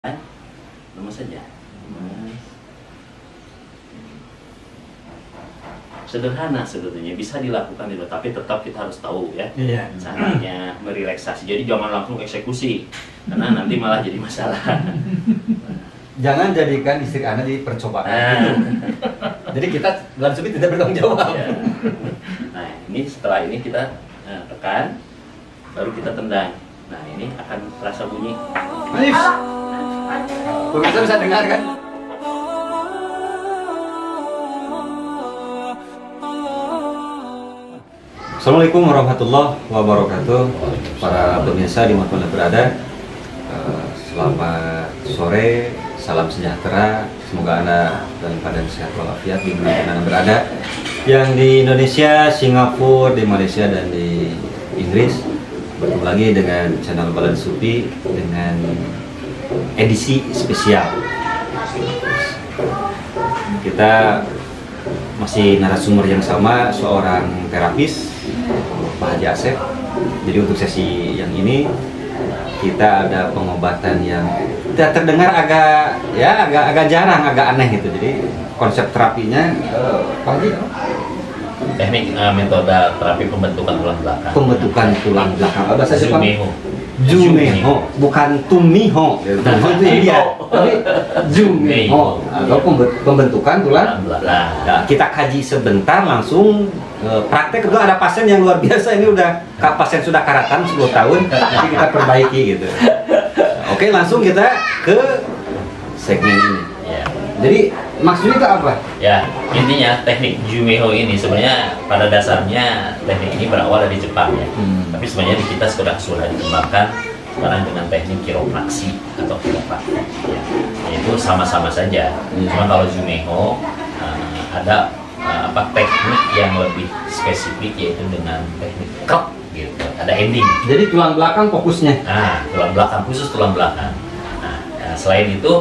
Lemas saja. Sederhana sebetulnya, bisa dilakukan itu, tapi tetap kita harus tahu ya caranya merelaksasi. Jadi jangan langsung eksekusi, karena nanti malah jadi masalah. Jangan jadikan istri Anda di percobaan gitu. Jadi kita langsung tidak bertanggung jawab. Ya. Nah ini setelah ini kita tekan, baru kita tendang. Nah ini akan terasa bunyi. Manis. Pemirsa bisa dengar kan? Assalamualaikum warahmatullahi wabarakatuh. Para pemirsa dimanapun berada, selamat sore, salam sejahtera. Semoga Anda dalam keadaan sehat walafiat di mana Anda berada. Yang di Indonesia, Singapura, di Malaysia dan di Inggris. Bertemu lagi dengan channel Balan Supi dengan edisi spesial. Kita masih narasumber yang sama, seorang terapis, Pak Haji Asep. Jadi untuk sesi yang ini kita ada pengobatan yang tidak terdengar agak jarang, agak aneh gitu. Jadi konsep terapinya Pak Haji, teknik metode terapi pembentukan tulang belakang. pembentukan tulang belakang. Bahasa Jepang Jumeho. bukan Tumiho. Tumiho itu India, tapi Jumeho atau pembentukan tulang belakang. Nah, kita kaji sebentar langsung praktek. Itu ada pasien yang luar biasa, ini udah pasien sudah karatan 10 tahun, nanti kita perbaiki gitu. Oke, langsung kita ke segmen ini. Ya. Jadi maksudnya itu apa? Ya, intinya teknik Jumeho ini sebenarnya pada dasarnya teknik ini berawal dari Jepang ya. Tapi sebenarnya di kita sudah dikembangkan sekarang dengan teknik kiropraksi atau kiropraktik. Ya. Itu sama-sama saja. Cuma kalau Jumeho ada teknik yang lebih spesifik, yaitu dengan teknik krok gitu. Ada ending. Jadi tulang belakang fokusnya. Nah, tulang belakang, khusus tulang belakang. Nah, selain itu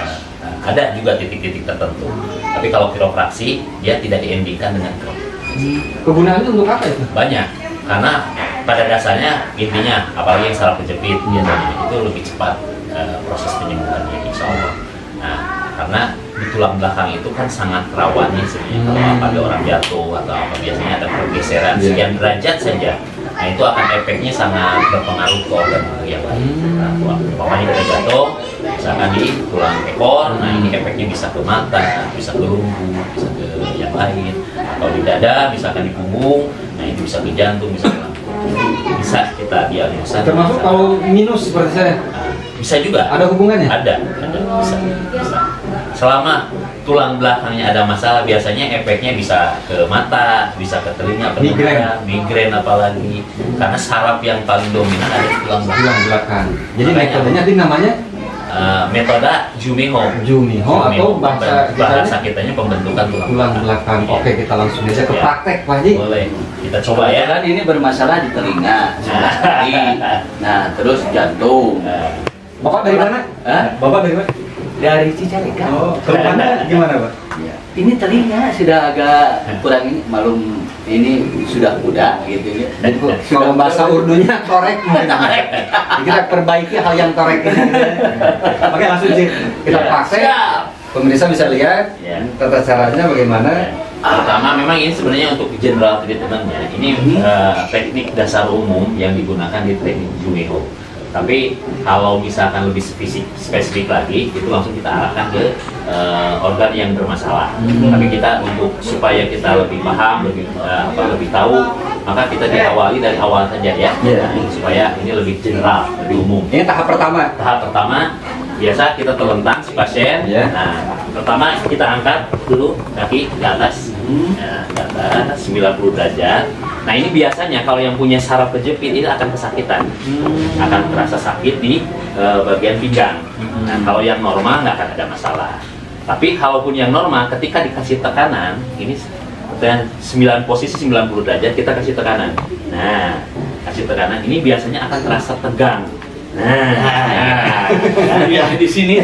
ada juga titik-titik tertentu. Tapi kalau kiropraksi dia tidak diendingkan dengan krok. Kegunaannya untuk apa itu? Banyak, karena pada dasarnya intinya, apalagi yang saraf kejepit biasanya itu lebih cepat proses penyembuhannya, insya Allah. Nah, karena di tulang belakang itu kan sangat rawannya sebenarnya. Kalau apabila orang jatuh atau apa, biasanya ada pergeseran sekian derajat saja. Nah, itu akan efeknya sangat berpengaruh ke organ yang lain. Nah, umpamanya kita jatuh, misalkan di tulang ekor, nah ini efeknya bisa ke mata, bisa ke lumbu, bisa ke yang lain. Atau di dada, misalkan di punggung, nah itu bisa ke jantung, bisa ke lambung. Bisa kita diagnosa. Termasuk kalau minus seperti saya. Bisa juga. Ada hubungannya? Ada, bisa. Selama tulang belakangnya ada masalah, biasanya efeknya bisa ke mata, bisa ke telinga, migrain apalagi. Karena saraf yang paling dominan ada di tulang belakang. Jadi metodenya itu namanya metode Jumeho atau bahasa kitanya pembentukan tulang belakang. Oke, kita langsung aja ke praktek, Pak Haji. Boleh. Kita coba ya. Kan ini bermasalah di telinga, sebelah kiri. Nah, terus jantung. Bapak dari mana? Bapak dari mana? Dari Cicalengka. Oh, keluarnya gimana, Pak? Ya. Ini telinga sudah agak kurang, ini malum, ini sudah muda gitu ya. Dan kalau bahasa Urdunya torek mungkin. Kita perbaiki hal yang torek ini. Oke, langsung kita praktek. Pemirsa bisa lihat tata caranya bagaimana. Pertama, memang ini sebenarnya untuk general treatment-nya. Ini teknik dasar umum yang digunakan di teknik Jumeho. Tapi kalau misalkan lebih spesifik lagi, itu langsung kita arahkan ke organ yang bermasalah. Tapi kita supaya kita lebih paham, lebih tahu, maka kita diawali dari awal saja ya. Supaya ini lebih general, lebih umum. Ini tahap pertama. Tahap pertama, biasa kita telentang si pasien. Nah, pertama kita angkat dulu kaki ke atas, ke atas 90 derajat. Nah, ini biasanya kalau yang punya saraf kejepit ini akan kesakitan, akan terasa sakit di bagian pinggang. Nah, kalau yang normal nggak akan ada masalah. Tapi kalaupun yang normal, ketika dikasih tekanan, ini posisi 90 derajat kita kasih tekanan. Nah, kasih tekanan ini biasanya akan terasa tegang. Nah, di sini.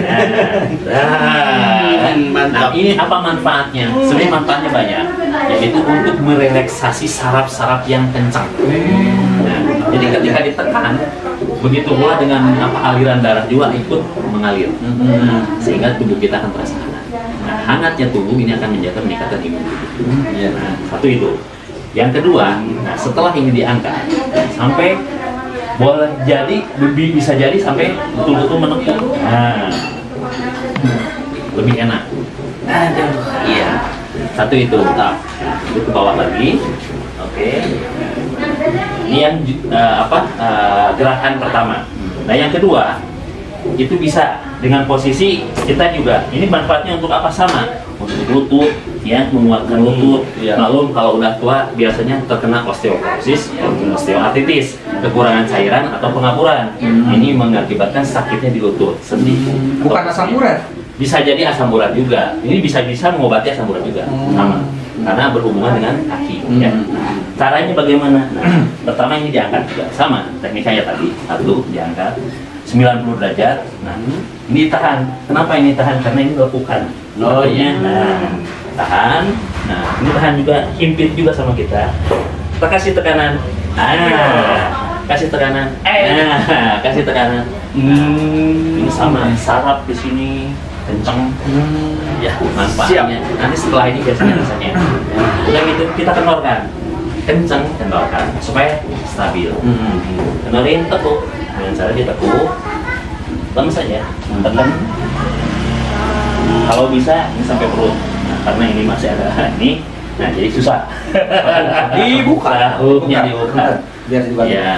Nah, ini apa manfaatnya? Sebenarnya manfaatnya banyak, yaitu untuk merelaksasi saraf-saraf yang kencang. Nah, jadi ketika ditekan, begitu pula dengan aliran darah juga ikut mengalir. Sehingga tubuh kita akan terasa hangat. Nah, hangatnya tubuh ini akan menjaga meningkatkan imun tubuh. Nah, satu itu. Yang kedua, nah setelah ini diangkat sampai boleh jadi bisa jadi sampai betul-betul menekuk. Nah, lebih enak. Aduh, iya. Satu itu, nah, itu ke bawah lagi. Oke. Ini yang gerakan pertama. Nah, yang kedua itu bisa dengan posisi kita juga. Ini manfaatnya untuk apa? Sama untuk lutut, ya, menguatkan lutut. Maklum kalau udah tua biasanya terkena osteoporosis, osteoartritis, kekurangan cairan atau pengapuran. Ini mengakibatkan sakitnya di lutut, sendi. Bukan asam urat. Bisa jadi asam urat juga. Ini bisa mengobati asam urat juga, sama. Karena berhubungan dengan kaki. Ya. Caranya bagaimana? Nah, pertama ini diangkat juga, sama teknikanya tadi. Satu diangkat 90 derajat. Nah, ini tahan. Kenapa ini tahan? Karena ini lekukan. Oh iya. Nah, tahan. Nah, ini tahan juga, himpit juga sama kita. Kita kasih tekanan. Kasih tekanan. Kasih tekanan. Ini sama, saraf di sini kenceng. Ya, manfaatnya. Nanti setelah ini biasanya rasanya. Udah gitu kita kendorkan. Kenceng, kendorkan supaya stabil. Kendorin, tekuk. Dengan cara ditekuk, lemes saja, tekan. Kalau bisa ini sampai perut. Nah, karena ini masih ada ini, nah jadi susah. Dibuka, hooknya dibuka. Biar dibuka. Ya.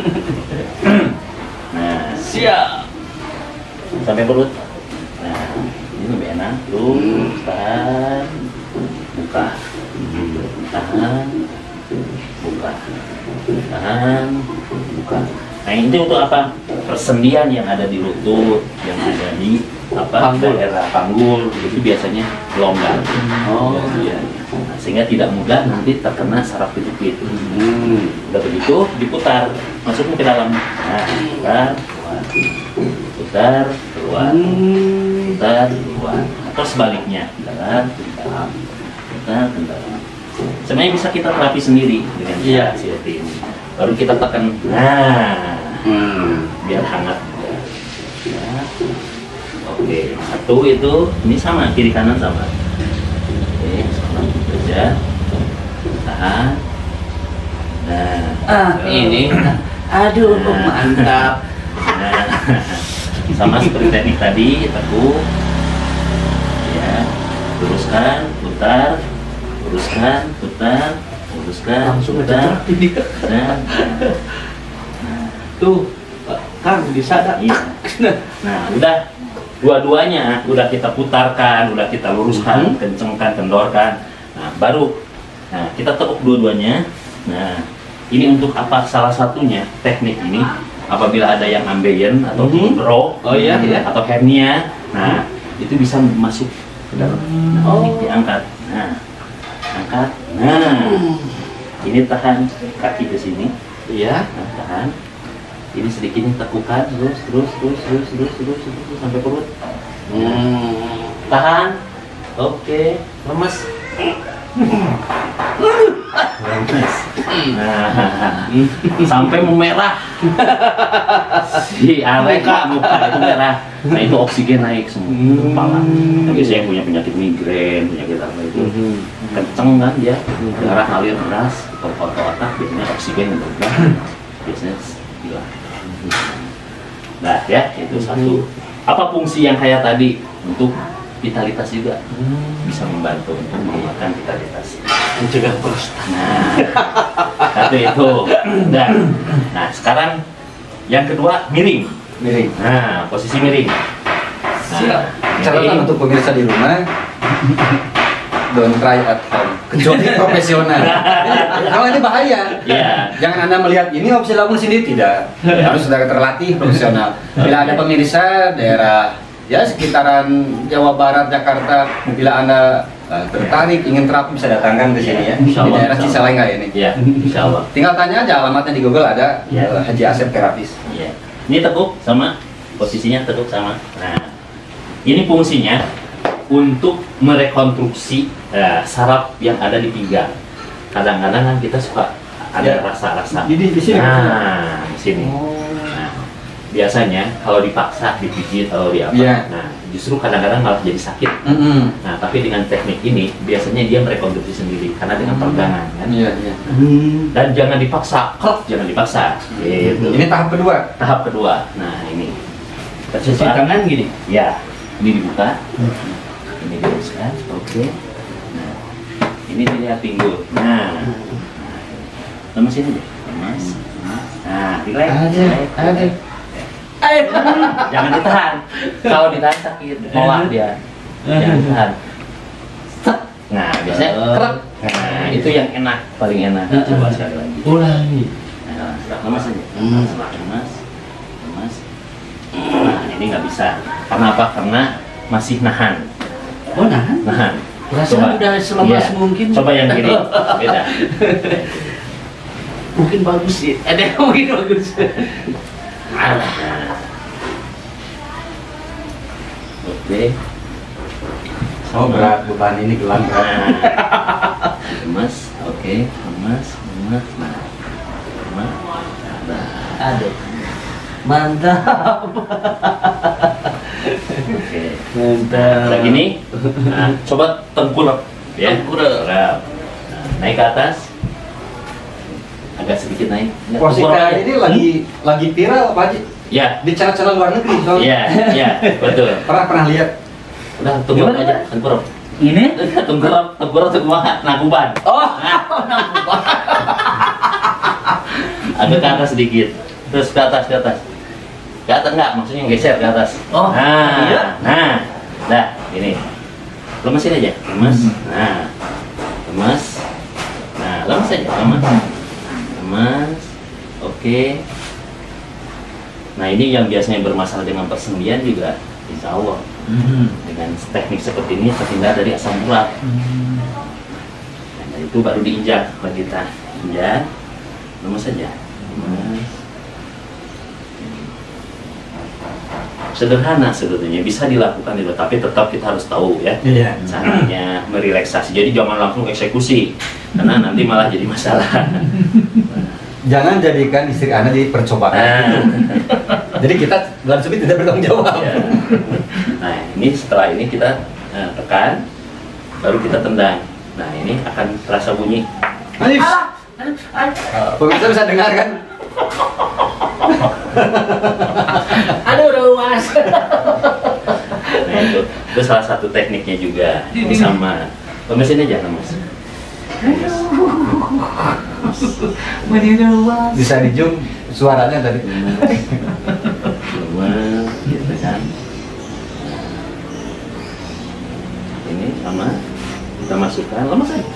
Nah, siap. Sampai perut. Nah, ini lebih enak. Tuh, tahan, buka, tahan, buka, tahan, buka. Nah, ini untuk apa? Persendian yang ada di lutut, yang ada di daerah panggul itu biasanya longgar. Iya. Nah, sehingga tidak mudah nanti terkena saraf kejepit. Udah begitu diputar, masuk ke dalam. Nah, putar, keluar, putar, keluar, atau sebaliknya, dalam, putar, dalam. Sebenarnya bisa kita terapi sendiri dengan cara seperti ini. Baru kita tekan, biar hangat. Ya. Oke, satu itu, ini sama, kiri kanan sama. Oke, sama saja. Tahan. Nah, ini, aduh, mantap. Nah, sama seperti teknik tadi, tekuk. Ya, luruskan, putar, luruskan, putar. Langsung putar. Nah, tuh Kang bisa dah. Iya. Nah, udah dua-duanya udah kita putarkan, udah kita luruskan, kencengkan, kendorkan. Nah, baru kita tekuk dua-duanya. Nah, ini untuk apa? Salah satunya teknik ini apabila ada yang ambeien atau bro, atau hernia. Nah, itu bisa masuk ke dalam. Nah, ini diangkat. Nah, angkat. Nah, ini tahan kaki ke sini. Iya. Nah, tahan. Ini sedikitnya tekukan terus sampai perut. Tahan. Oke. Lemes. Nah, sampai memerah. Si Aleka muka itu merah. Nah, itu oksigen naik semua ke kepala. Tapi saya yang punya penyakit migrain, penyakit apa itu kenceng kan dia, darah ngalir deras ke otak, biasanya oksigen yang berkurang, biasanya hilang. Nah, ya itu satu. Apa fungsi yang kayak tadi? Untuk vitalitas juga, bisa membantu untuk menguatkan vitalitas, mencegah prostat. Nah, satu itu. Nah, sekarang yang kedua miring. Nah, posisi miring. Nah, Catatan untuk pemirsa di rumah, don't try at home, kecuali profesional. Kalau ini bahaya. Jangan Anda melihat ini bisa dilakukan sendiri, tidak. Harus sudah terlatih profesional. Bila ada pemirsa daerah ya sekitaran Jawa Barat, Jakarta, bila Anda tertarik ingin terapi bisa datangkan ke sini ya. Di daerah Cicalengka ini. Iya, insya Allah. Tinggal tanya aja alamatnya di Google, ada Haji Asep Terapis. Iya. Ini tekuk sama, posisinya tekuk sama. Nah, ini fungsinya untuk merekonstruksi saraf yang ada di pinggang. Kadang-kadang kan kita suka ada rasa-rasa. Di sini. Nah, di sini. Nah, biasanya kalau dipaksa dipijit atau di apa, Iya. nah justru kadang-kadang malah jadi sakit. Nah tapi dengan teknik ini biasanya dia merekonstruksi sendiri karena dengan peregangan kan. Iya, iya. Dan jangan dipaksa, jangan dipaksa. Gitu. Ini tahap kedua. Tahap kedua. Nah ini Cuci tangan gini. ya, ini dibuka, ini diluruskan, oke. Nah ini dilihat pinggul. Nah, lemesin aja, lemes. Nah, relax, relax. Jangan ditahan. Kalau ditahan sakit, nolak dia. Jangan ditahan. Set. Nah, biasanya krek. Nah, itu yang enak, paling enak. Coba sekali lagi. Ulangi. Nah, lemas aja. Lemas, lemas. Nah, ini nggak bisa. Karena apa? Karena masih nahan. Oh, nahan. Nahan. Rasanya udah selemas mungkin. Coba yang kiri, beda. Mungkin bagus sih. Ada yang mungkin bagus. Alah. Oke. Oh berat beban ini gelang berat. Nah, lemas, oke, lemas. Nah, lemas. Nah, Aduh. Mantap. oke. Mantap. Lagi nih, nah, coba tengkurap, ya. Tengkurap. Nah, naik ke atas, agak sedikit naik. Nggak, Posisi tengkurap aja. ini lagi viral Pak Haji Ya, di channel-channel luar negeri soalnya. ya, betul. Pernah lihat. Udah tengkurap Gimana, aja, Pak? tengkurap. Ini? Tengkurap nakuban. Oh, Agak ke atas sedikit, terus ke atas. Ke atas enggak, maksudnya geser ke atas. Oh, nah, iya? dah, ini. Lemesin aja, lemes. Nah, lemes. Nah, lemes aja, lemes. Oke. Nah, ini yang biasanya bermasalah dengan persendian juga, insya Allah dengan teknik seperti ini terhindar dari asam urat. Nah, itu baru diinjak kita. Injak, lemes saja. Lemes. Sederhana sebetulnya, bisa dilakukan itu, tapi tetap kita harus tahu ya Iya. caranya merelaksasi. Jadi jangan langsung eksekusi, karena nanti malah jadi masalah. Jangan jadikan istri Anda di percobaan. Nah, Jadi kita langsung tidak bertanggung jawab. ya. Nah, ini setelah ini kita tekan, baru kita tendang. Nah, ini akan terasa bunyi. Ayo. Pemirsa bisa dengar kan? aduh udah luas. Nah, itu salah satu tekniknya juga. Ini sama. Lemesin aja, lemes. Bisa di zoom suaranya tadi. Lemes, gitu kan. Ini sama. Kita masukkan, lemes aja.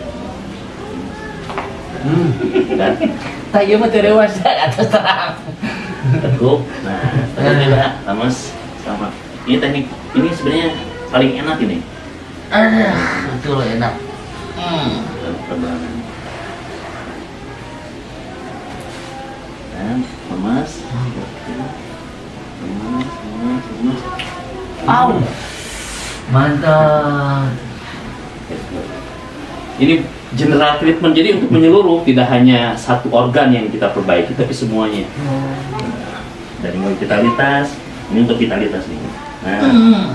Dan Tayo mah terewasa atas terang. teguk. Nah, teguk juga lemes sama. Ini teknik ini sebenarnya paling enak ini. Betul enak. Perbanan. Dan lemas. Lemas. Au. Mantap. Ini general treatment, jadi untuk menyeluruh, tidak hanya satu organ yang kita perbaiki, tapi semuanya. Dari mulai vitalitas, ini untuk vitalitas nih. Nah,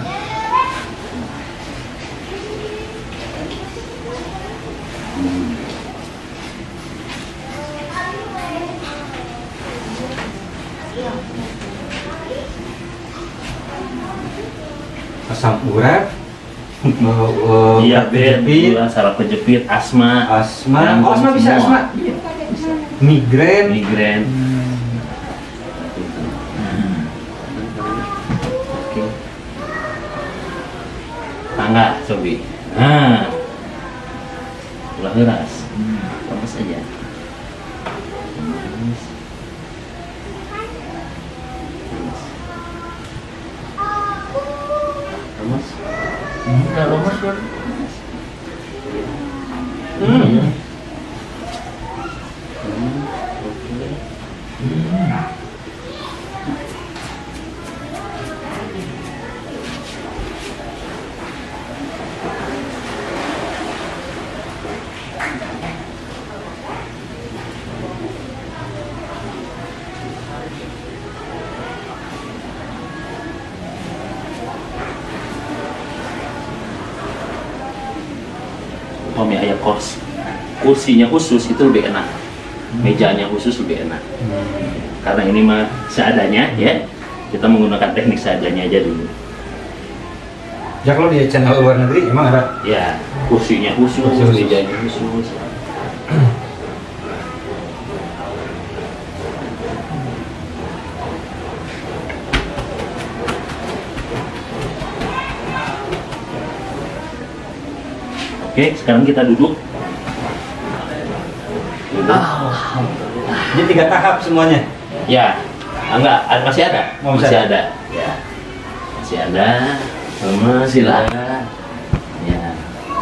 Asam urat, diabetes, kejepit, gula, saraf kejepit, asma, asma. jantung, Oh, asma bisa semua. asma. Migrain. Migrain. Oke. Tangga, cobi. Nah, ulah heras. Lemes aja. Lemes. Lemes. Udah lemes kan? umpamanya aya kursinya khusus itu lebih enak, mejanya khusus lebih enak. Karena ini mah seadanya ya, kita menggunakan teknik seadanya aja dulu. Ya kalau di channel luar negeri emang ada Ya, kursinya khusus, mejanya khusus. Oke, sekarang kita duduk. Jadi 3 tahap semuanya. Ya, enggak, masih ada. Oh, masih ada. Ya. Masih ada. Silakan. Ya.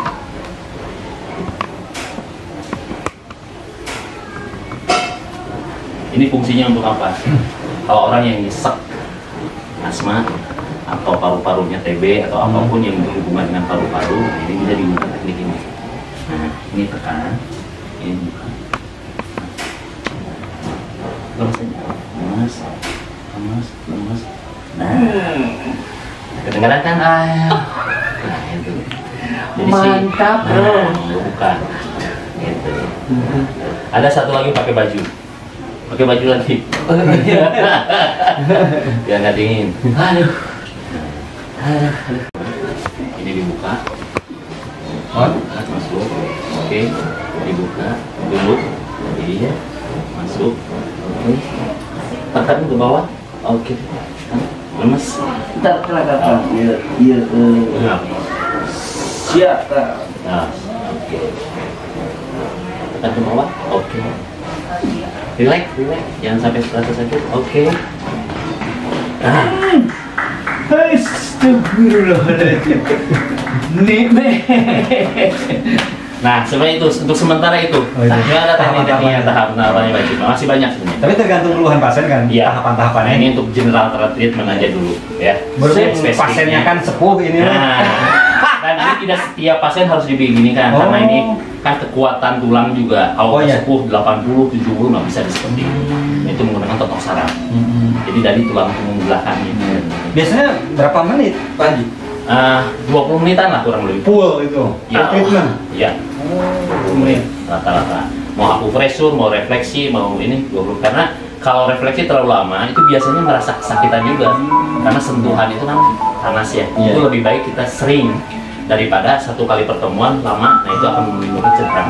Ini fungsinya untuk apa? Kalau orang yang nyesek asma atau paru-parunya TB atau apapun yang berhubungan dengan paru-paru, ini bisa digunakan teknik ini. Nah, ini tekan, ini buka. Lemas, lemas. Nah, kedengaran kan? Nah, itu. Jadi Mantap, bro. Bukan. Gitu. Ada satu lagi pakai baju. Pakai baju lagi. Biar nggak dingin. Aduh. Ini dibuka. Masuk. Oke. Dibuka. Dulu. Iya. Masuk. Oke. Tekan ke bawah. Oke. Lemes. Ntar kelihatan. Iya. Siap. Nah, oke. Tekan ke bawah. Oke. Relax. Jangan sampai terasa sakit. Oke. Astagfirullahaladzim. Nih. Nah, sebenarnya itu untuk sementara itu. iya. Ini ada teknik-tekniknya tahapannya wajib. Masih banyak sebenarnya. Tapi tergantung keluhan pasien kan. Iya. Tahapan-tahapannya. Ini untuk general treatment aja dulu, ya. Berhubung Spesifiknya. pasiennya kan sepuh ini. Nah, dan ini tidak setiap pasien harus dibeginikan karena ini kan kekuatan tulang juga. Kalau iya. sepuh 80, 70 nggak bisa seperti itu menggunakan totok saraf. Jadi dari tulang punggung belakang ini. Biasanya berapa menit Pak Haji? 20 menitan lah kurang lebih. Full itu. Ya, Treatment. ya. 20 menit rata-rata. Mau akupresur, mau refleksi, mau ini 20. Karena kalau refleksi terlalu lama itu biasanya merasa kesakitan juga. Karena sentuhan itu kan panas ya. Iya. Itu lebih baik kita sering daripada satu kali pertemuan lama. Nah itu akan menimbulkan cedera.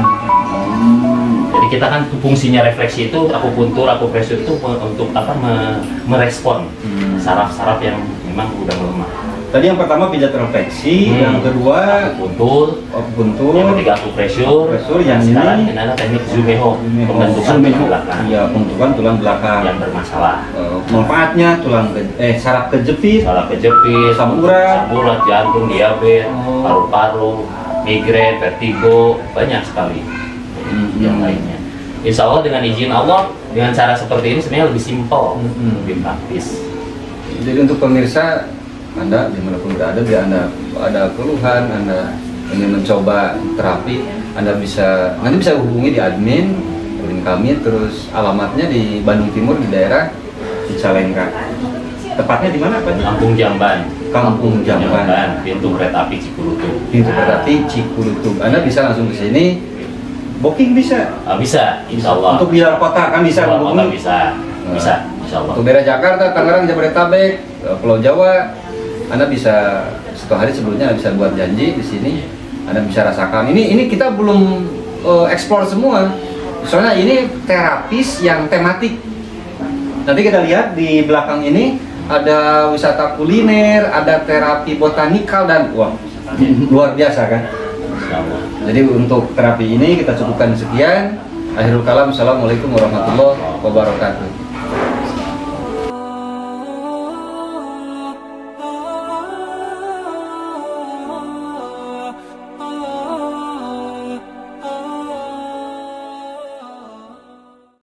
Jadi kita kan fungsinya refleksi itu akupuntur, akupresur itu untuk apa? Merespon saraf-saraf yang memang udah melemah. Tadi yang pertama pijat refleksi, yang kedua Akupuntur, akupuntur, yang ketiga akupresur, yang sekarang ini ada teknik Zumeho, pembentukan tulang belakang Iya, pembentukan tulang belakang. yang bermasalah. Manfaatnya saraf kejepit, Salah kejepit, Asam urat. jantung, diabetes, paru-paru, migrain, vertigo, banyak sekali yang lainnya. Insya Allah dengan izin Allah, dengan cara seperti ini sebenarnya lebih simpel, lebih praktis. Jadi untuk pemirsa Anda dimanapun berada, bila Anda ada keluhan, Anda ingin mencoba terapi, Anda nanti bisa hubungi di admin kami, terus alamatnya di Bandung Timur di daerah Cicalengka. Tepatnya di mana Pak? Kampung Jamban. Kampung Jamban. Pintu kereta api Cikurutug. Pintu kereta api Cikurutug. Anda bisa langsung ke sini. Booking bisa. Bisa, insya Allah. Untuk di luar kota kan bisa Luar kota hubungi. bisa, insya Allah. Untuk daerah Jakarta, Tangerang, Jabodetabek, Pulau Jawa, Anda bisa 1 hari sebelumnya Anda bisa buat janji di sini. Anda bisa rasakan. Ini kita belum explore semua. Soalnya ini terapis yang tematik. Nanti kita lihat di belakang ini ada wisata kuliner, ada terapi botanikal dan wah, luar biasa kan. Insya Allah. Jadi untuk terapi ini kita cukupkan sekian. Akhirul kalam, assalamualaikum warahmatullahi wabarakatuh.